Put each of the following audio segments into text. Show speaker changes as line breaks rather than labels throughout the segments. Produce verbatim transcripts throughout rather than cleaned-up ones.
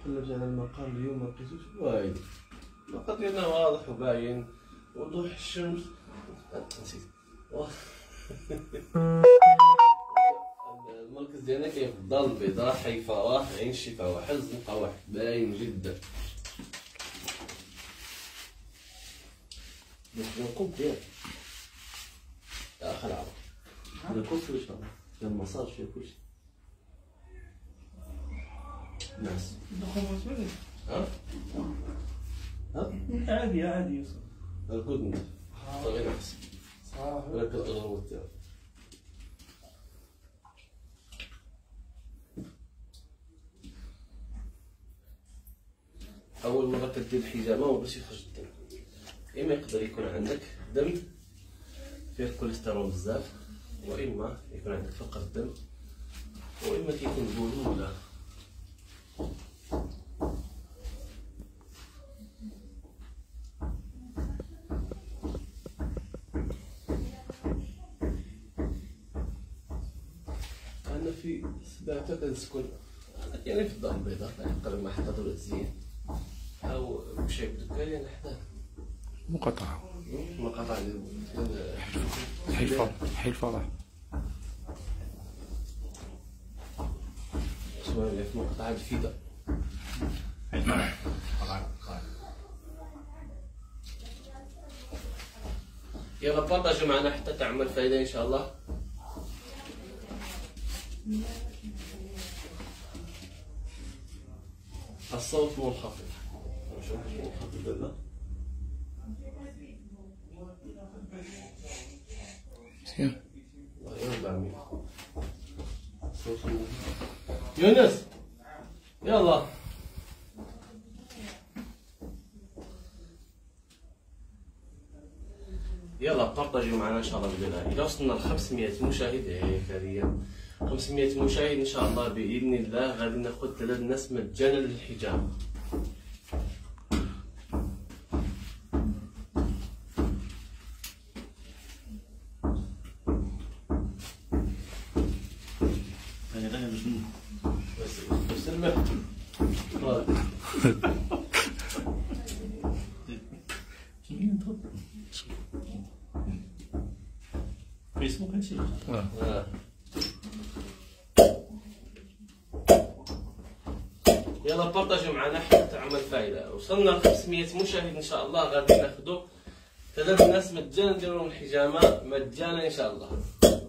تقلبت على المقال اليوم ما لقيتوش والو. المقال ديالنا واضح وباين وضوح الشمس. نسيت المركز ديالنا كاين في الدار البيضاء، حيفا واحد، عين الشفا واحد، الزنقه واحد، باين جدا. نقوم ديالك اخر عرض هذا كلشي ان شاء الله، فيها المساج فيها كلشي. ناس ها ها
عادي عادي
الكود صغير احسن
صراحه
ولا كتغرو تاعو. اول مره كدير الحجامه وباش يخرج الدم، اما يقدر يكون عندك دم فيه الكوليسترول بزاف، واما يكون عندك فقر الدم، واما كيكون بولو ولا انا في سبعة كنسكن يعني في الدار البيضاء قرب ما حطات ولا تزيين او مشي بدكان يعني حداه
مقاطعة
مقاطع ديال
حي الفرح حي الفرح
شويه في مقاطعة الفدا. يلا بارطاجيو معنا حتى تعمل فايدة ان شاء الله. الصوت منخفض، نشوف منخفض ولا لا.
مزيان
الله يرضى عليك. الصوت منخفض. يونس يلا يلا بارطاجيو معنا ان شاء الله باذن الله. الى وصلنا ل خمسمية مشاهد هيك هي خمسمية مشاهد ان شاء الله باذن الله غادي ناخذ ثلاث ناس مجانا للحجامه. بس بس المهم
فيسبوك هادشي
آه. يلا بارطاجيو معنا حتى تعمل فايدة. وصلنا ل خمسمية مشاهد ان شاء الله غادي ناخذوا ثلاث ناس مجانا نديروا لهم الحجامة مجانا ان شاء الله.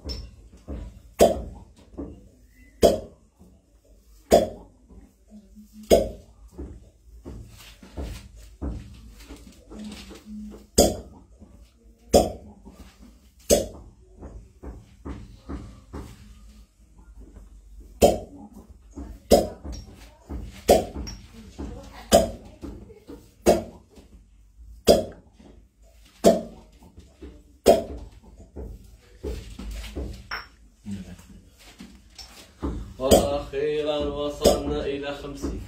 وأخيرا وصلنا إلى خمسين.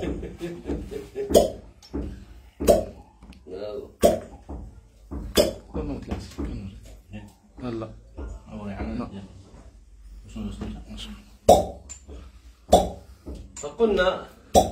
يلا
لا ما طلعت لا لا
فقلنا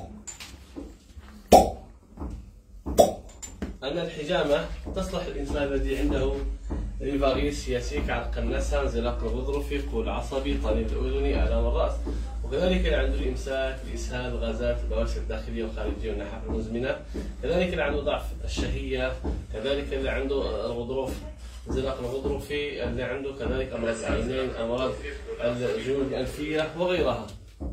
أن الحجامة تصلح للإنسان الذي عنده ريفاريس سياسيك، عرق النسا، انزلاق الغضروفي، قول عصبي، طنين الأذني، آلام الرأس، وكذلك اللي عنده الإمساك، الإسهال، الغازات، البواسير الداخلية والخارجية والنحاف المزمنة، كذلك اللي عنده ضعف الشهية، كذلك اللي عنده الغضروف انزلاق الغضروفي، اللي عنده كذلك أمراض العينين، أمراض الجيوب الأنفية وغيرها.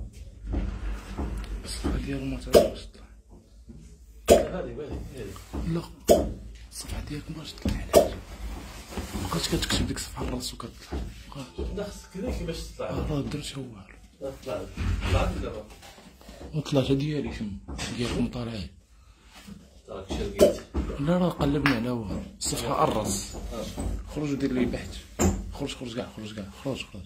الصفحة ديالو ما تعرفش تطلع.
هذه هذه هذه
لا الصفحة ديالك ما بغاتش تطلع علاش؟ مابقاتش كتكتب ديك الصفحة لراسو كتطلع.
خصك كذا كيفاش تطلع؟
اه راه درت هو
طلعت طلعت دابا
وطلعت ديالي شنو ديالكم طالعين.
راك شرقيت.
لا راه قلبنا على هو الصفحة الراس. خرج ودير لي بحث. خرج خرج كاع خرج كاع خرج خرج.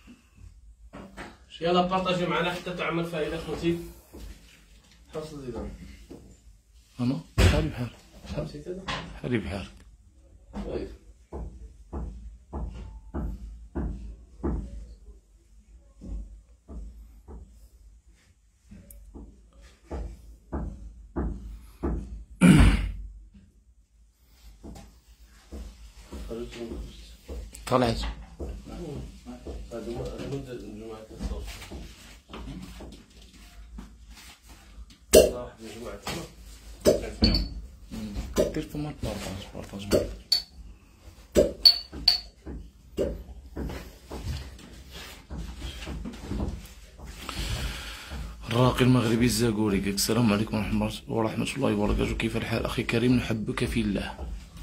يلا بارطاجيو معنا حتى تعمل فائدة خوتي. حوصل زيدان.
انا بحالي بحالك.
نسيت هذا؟
بحالي بحالك.
طيب.
طلعت.
هذا مدة جماعة الصوت. واحد من جماعة الصوت.
دير ثم البارطاج بارطاج معك. الراقي المغربي الزاكوري قالك السلام عليكم ورحمة الله وبركاته، كيف الحال أخي كريم، نحبك في الله.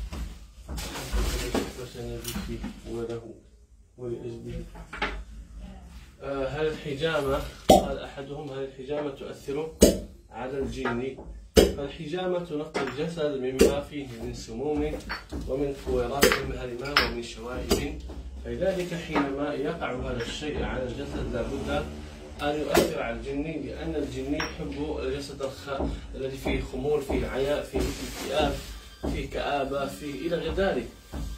وله ولأجله. آه هذه الحجامة قال أحدهم هذه الحجامة تؤثر على الجن. فالحجامة تنقي الجسد مما فيه من سموم ومن فويرات مهرمة ومن شوائب، فلذلك حينما يقع هذا الشيء على الجسد لابد أن يؤثر على الجن، لأن الجن يحب الجسد الخ... الذي فيه خمول، فيه عياء، فيه اكتئاب، فيه كآبة، فيه إلى غير ذلك.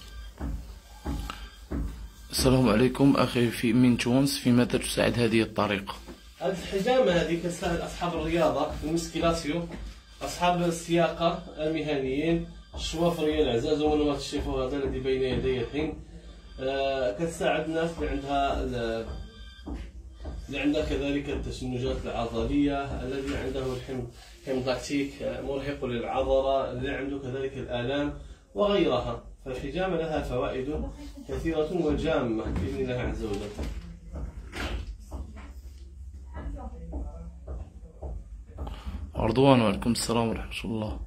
السلام عليكم أخي في من تونس، في ماذا تساعد هذه الطريقة؟
هذه الحجامة هذه كتساعد أصحاب الرياضة، المسكيلاسيو، أصحاب السياقة المهنيين، الشوافرية العزاز ومنوات الشيف هذا الذي بين يدي الحين. آه كتساعد الناس اللي عندها اللي عندها كذلك التشنجات العضلية، الذي عنده الحمض حمض لاكتيك مرهق للعضلة، اللي عنده كذلك الآلام وغيرها. فالحجامة لها فوائد كثيرة وجامة بإذن الله عز وجل.
رضوان وعليكم السلام ورحمة الله.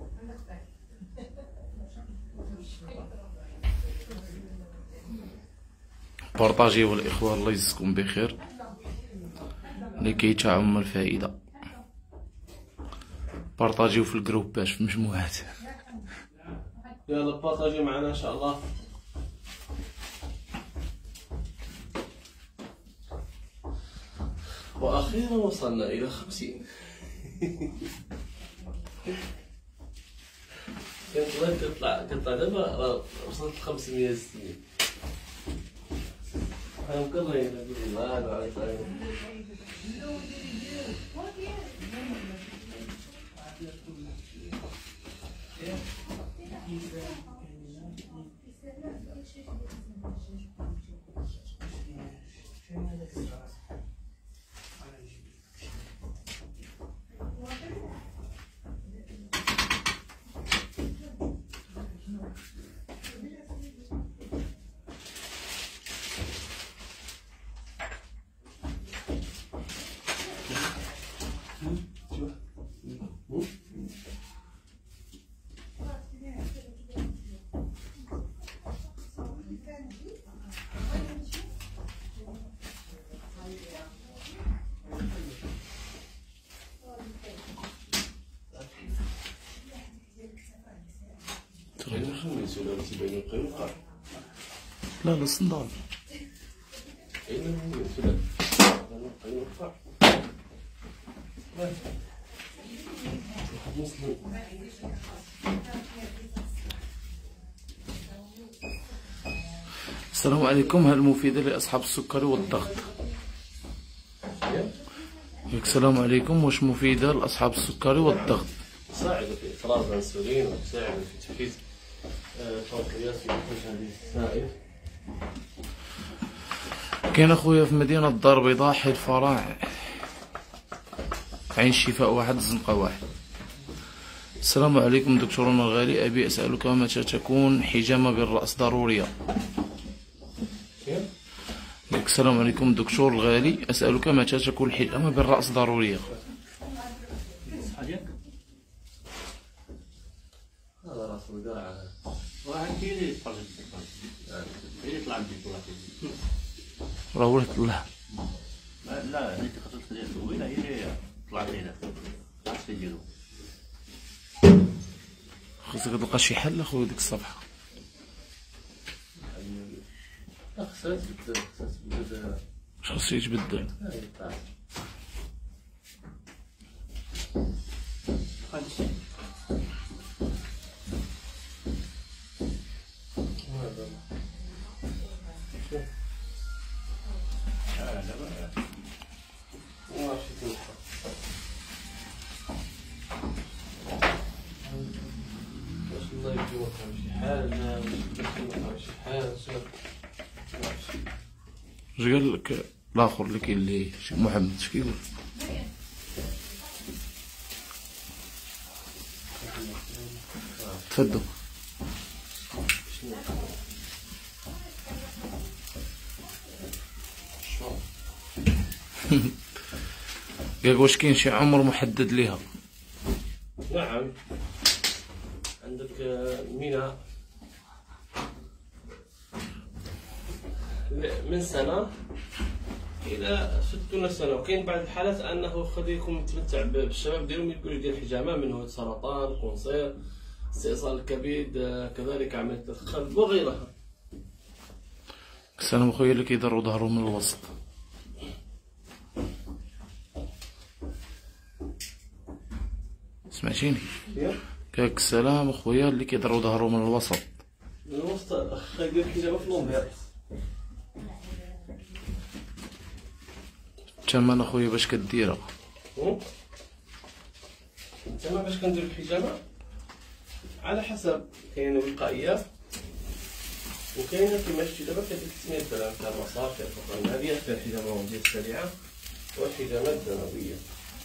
بارطاجيو الإخوة، الله يجزيكم بخير لكي تعم الفائدة. بارطاجيو في الجروبات في المجموعات.
يلا بارطاجيو معنا إن شاء الله. وأخيرا وصلنا إلى خمسين. كنت ظنيت تطلع تطلع دابا وصلت خمسمية ستين. أنا مكرهين بالله على العالم.
لا لا صندال. السلام عليكم، هل مفيدة لأصحاب السكري والضغط؟ السلام عليكم، واش مفيدة لأصحاب السكري والضغط؟
تساعد في إفراز الأنسولين وتساعد في تحفيز الفرقيات في إخراج هذه السائل.
كاين اخويا في مدينة الدار البيضاء حي الفراع، عين الشفاء واحد، الزنقة واحد. السلام عليكم دكتورنا الغالي، أبي أسألك متى تكون حجامة بالرأس ضرورية؟ السلام عليكم دكتور الغالي، أسألك متى تكون الحجامة بالرأس ضرورية؟
هذا راس القاع
واحد كيلي يطلع يطلع
راه ولد الله.
لا انت خاصك تخليها طويله، هي اللي طلعت هنا طلعت في ديالو.
خاصك تلقى شي حل اخويا ديك الصفحه.
خاصها تبدل، خاصها تبدل.
خاص يتبدل.
الله يجيوك شي حاجة، شي حاجة.
اش قال لك الاخر اللي كاين اللي شي محمد اش كيقول؟ تفضل. قال واش كاين شي عمر محدد ليها؟
نعم، عندك منى من سنة إلى ستون سنة، وكاين بعض الحالات أنه خد يكون متمتع بالشباب ديالهم يقولوا يدير حجامة منه سرطان، كونسير، استئصال الكبد، كذلك عملية القلب وغيرها.
السلام خويا اللي كيضروا ظهرهم من الوسط. سمعتيني؟ كاك السلام خويا اللي كيضروا ظهرهم من الوسط.
من الوسط خيدير حجامة في لومبير.
الثمن اخويا باش كديرها؟
الثمن باش كندير الحجامة على حسب، كاينه وقائية وكاينه كيما شفتي دابا كدير ثمانية درهم فيها المسار، فيها الفقرة النهارية، فيها الحجامة ديال السريعة والحجامة الدموية.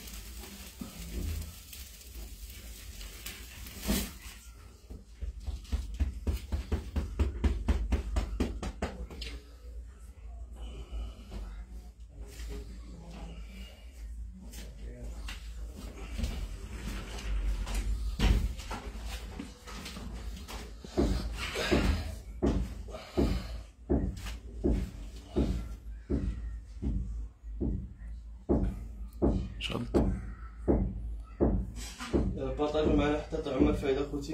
شرط
بارطاجيو معنا حتى طعم الفايدة خوتي.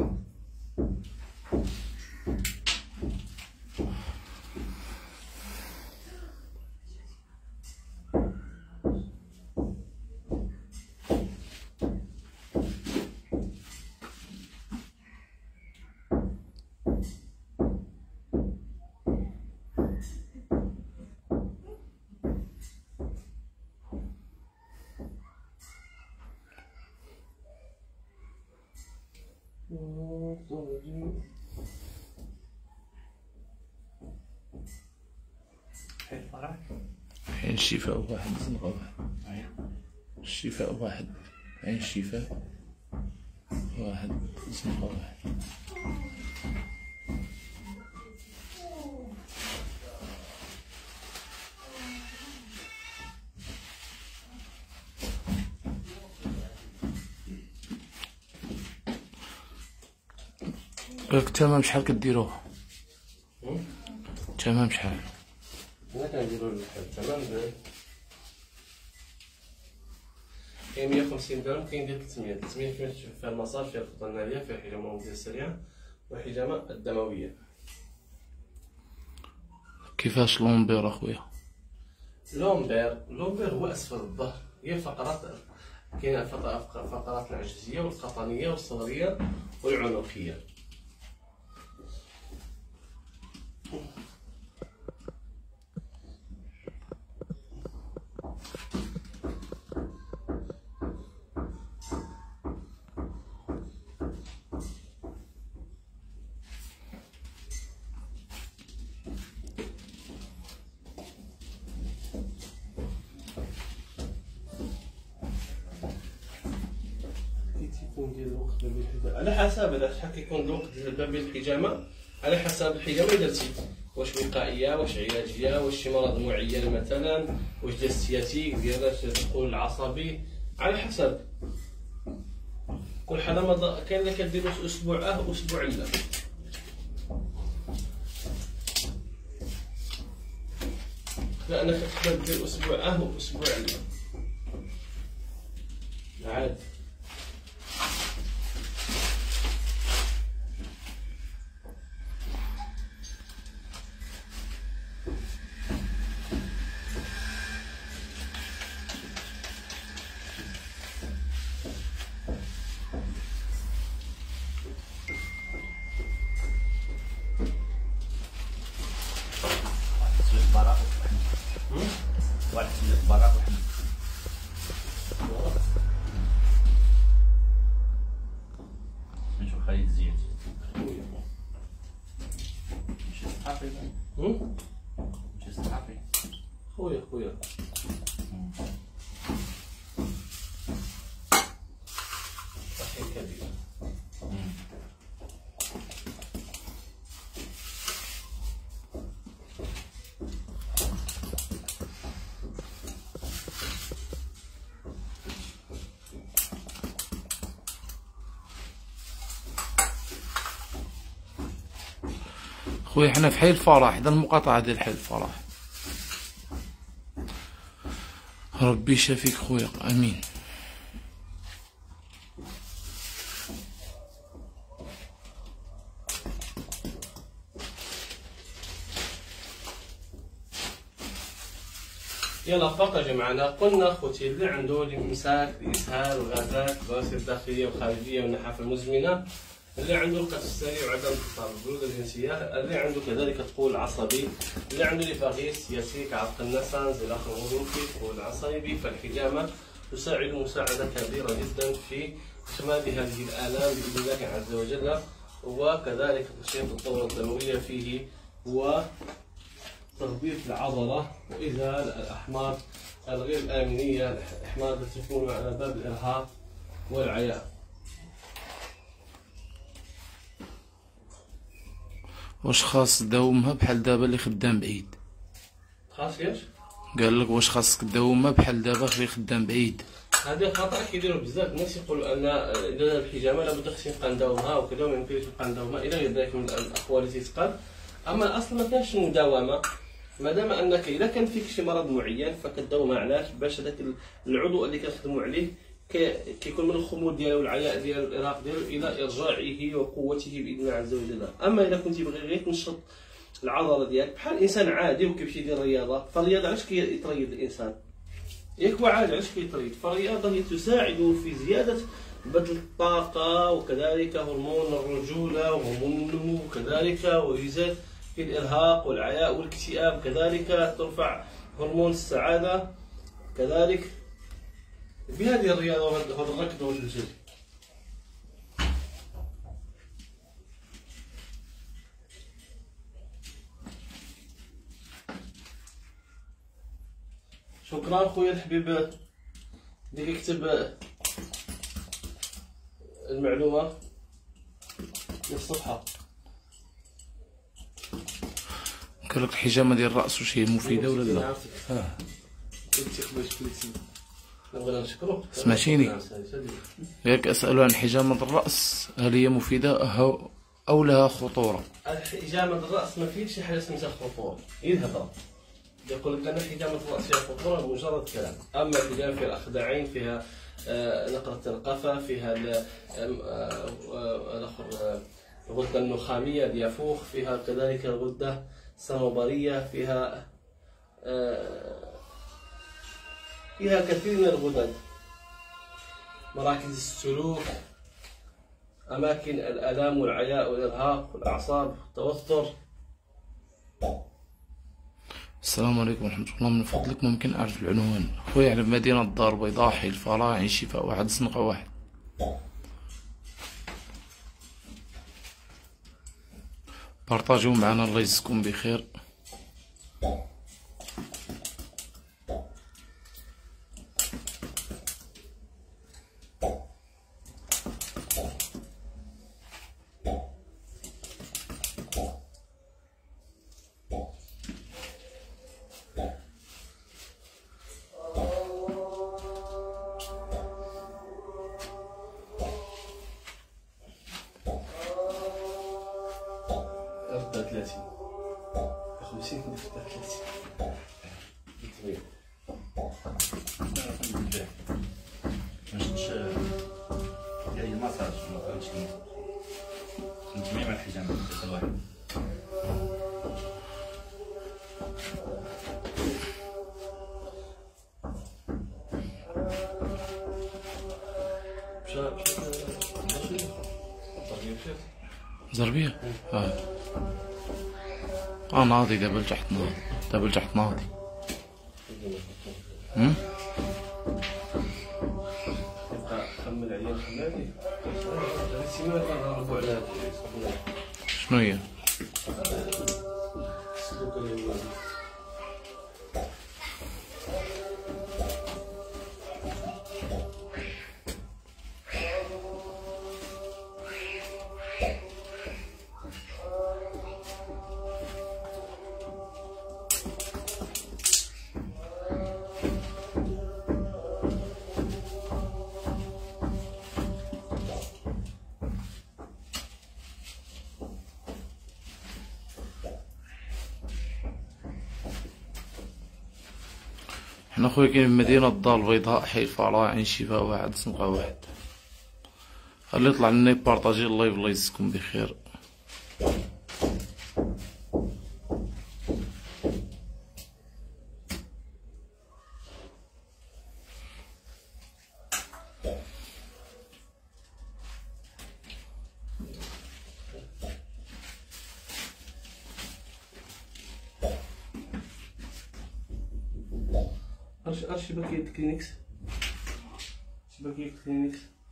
عين الشفاء واحد زنقة واحد، الشفاء واحد، عين الشفاء واحد زنقة واحد. قالك تمام شحال كديروه؟ تمام شحال؟
هنا كنديرو الثمن ب كاين مية وخمسين درهم، كاين ديال ثلاثمية. ثلاثمية كما تشوف فيها المسار، فيها الخطة النارية، فيها الحجامة ديال السريعة والحجامة الدموية.
كيفاش لومبير اخويا؟
لومبير لومبير هو اسفل الظهر، هي فقرات، كاين فقرات العجزية والقطنية والصدرية والعنقية. على حسب هذا شحال كيكون الوقت ديال بين الحجامه، على حسب الحجامه اللي درتي، واش وقائيه، واش علاجيه، واش شي مرض معين مثلا، واش ديال السياتيك ديال التقول العصبي، على حسب كل حاله. كاين اللي كديروا اسبوع اه واسبوع لا. لا انا كنقدر ندير اسبوع اه واسبوع لا عادي.
واحد السيد براء واحد
خويا حنا في حي الفرح، هذا المقاطعة ديال حي الفرح. ربي يشافيك خويا، امين.
يلا فقط يا جماعة، قلنا خوتي اللي عنده الامساك، الاسهال، الغازات، البواسير الداخليه والخارجيه والنحافه المزمنه، اللي عنده القتل السريع وعدم انتصاب البرود الجنسيه، اللي عنده كذلك الطول العصبي، اللي عنده ليفاغيس سياسي كعرق النسا، انزلاق الغضروفي، الطول العصبي، فالحجامه تساعد مساعده كبيره جدا في إخماد هذه الآلام بإذن الله عز وجل. وكذلك تنشيط الدورة الدموية فيه هو تربيط العضلة وإزالة الأحماض الغير الآمنية، الأحماض التي تكون على باب الإرهاق والعياء.
واش خاص داومها بحال دابا اللي خدام بعيد؟
خاص ايش؟
قال لك واش خاصك داومها بحال دابا اللي خدام بعيد؟
هذه خطأ كيديروا بزاف الناس، يقولوا ان اذا الحجامه لابد خصني نبقى نداومها وكذا، وما يمكنش نبقى نداومها الى غير ذلك من الاقوال التي تقال. اما الاصل ما كانش مداومه، ما دام انك اذا كان فيك شي مرض معين فكداومها. علاش؟ باش هذاك العضو اللي كنخدموا عليه كيكون من الخمول ديالو والعياء ديالو والارهاق ديالو الى ارجاعه وقوته باذن الله عز وجل. اما اذا كنتي باغي غير تنشط العضله ديالك بحال انسان عادي وكيمشي يدير الرياضه، فالرياضه علاش كيتريض الانسان؟ ياك هو عادي علاش كيتريض؟ فالرياضه هي تساعد في زياده بذل الطاقه وكذلك هرمون الرجوله وهرمون النمو كذلك، ويزاد في الارهاق والعياء والاكتئاب كذلك، ترفع هرمون السعاده كذلك بهذه الرياضه وهذا الركض والجري. شكرا خويا الحبيب اللي كيكتب المعلومه في الصفحه.
قال لك الحجامه ديال الراس واش هي مفيده ولا لا؟
اه كنتي خويا كليتي نبغي نشكروك.
سمعتيني؟ ياك اسالوا عن حجامه الراس هل هي مفيده او لها خطوره؟
حجامه الراس ما فيهش شي حاجه سميتها خطوره، هي الهضره. يقول لك ان حجامه الراس فيها خطوره مجرد كلام. اما الحجامه فيها الاخذعين، فيها آه نقره القفا، فيها الاخر الغده النخاميه اليافوخ، فيها كذلك الغده الصنوبريه، فيها آه فيها كثير من الغدد، مراكز السلوك، اماكن الالام والعياء والارهاق والاعصاب والتوتر.
السلام عليكم ورحمة الله. من فضلك ممكن أعرف العنوان؟ خويا على مدينة الدار البيضاء، حي الفراعني، شفاء واحد، زنقة واحد. بارطاجيو معنا، الله يجزيكم بخير.
ثلاثين خمسين ثلاثين
مشتش يعني المساج ما فهمتش نجمع مع الحجامة داخل واحد.
زربية؟ اه اه ناضي دابا لتحت، ناضي دابا لتحت ناضي. هم؟
تبقى خمل عليا الخمالي هذه السيمانة كنهربو على
شنو هي؟
السلوك اليومي.
حنا خويا كاين في مدينة الدار البيضاء حي الفراع عين شفاء واحد سنقة واحد. خلي يطلع لنا يبارطاجي اللايف. الله يجزيكم بخير.
Arş, arşibaki Kleenex. Arşibaki Kleenex.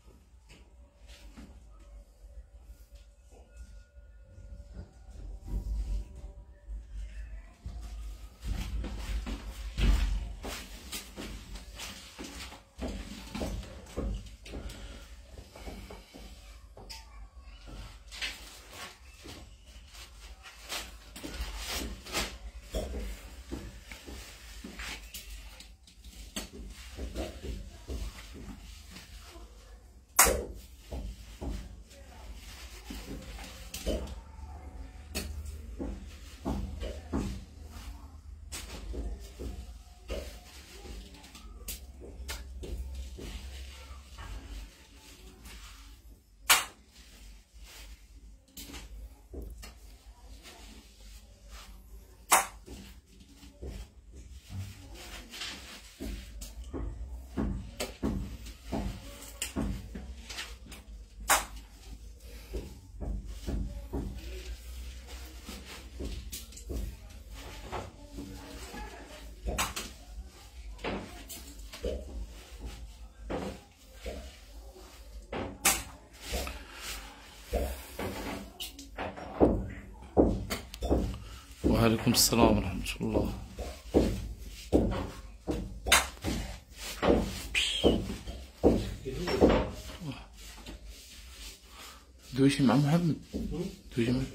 وعليكم السلام ورحمة الله. دوشي مع محمد. دوشي مع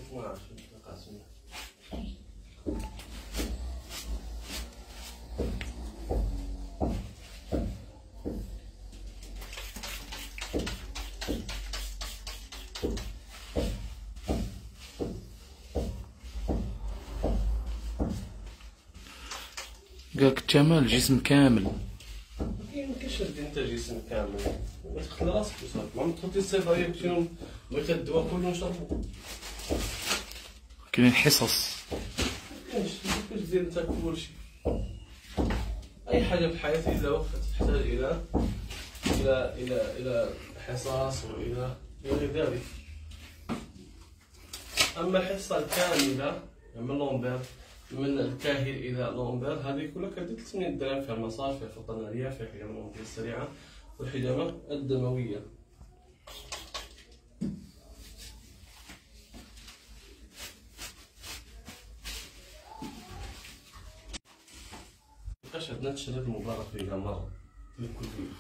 قالك التمال جسم كامل.
مكاينش انت جسم كامل، ما تخلي راسك وصافي، ما تحطي الصيدليه باش بغيت الدواء كله نشربو.
كاينين حصص.
مكاينش مكاينش دير انت كلشي. اي حاجه في الحياه الا وقت تحتاج الى الى الى الى حصص والى غير ذلك. اما الحصه الكامله من لومبير من الكاهل الى لومبير هذه كلها كدير ثمانية دراهم في المصاف، في الفطناريه، في الحجامه العنقيه السريعه والحجامه الدمويه. مابقاش عندنا التشريط المبالغ فيه كاع مره في كل فيديو.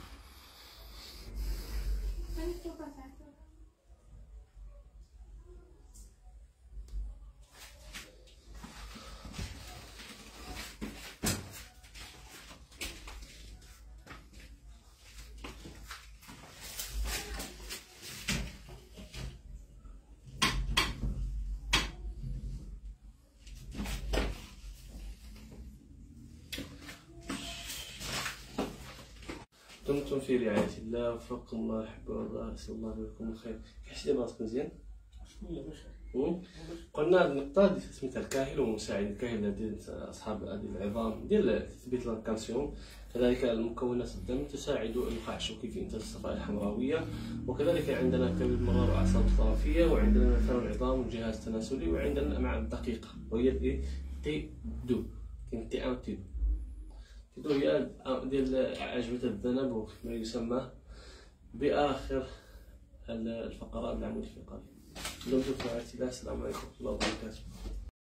دمتم في رعاية الله وفق الله أحب الله، أسأل الله بكم الخير. كيحس راسك مزيان؟ شوية بخير. قلنا النقطة اللي سميتها الكاهل ومساعد الكاهل الذين أصحاب هذه العظام ديال تثبيت الكالسيوم، كذلك المكونات الدم تساعد النخاع الشوكي في إنتاج الصفائح الحمراوية، وكذلك عندنا كبد مرار وأعصاب الطرفية، وعندنا مثلا العظام والجهاز التناسلي، وعندنا الأمعاء الدقيقة وهي الإيه تي دو كاين تي أو تي دو. تي دو هي ديال عجبة الذنب وما يسمى بآخر الفقرات العمود الفقري. دمتم في رعاية الله. السلام عليكم ورحمة الله وبركاته.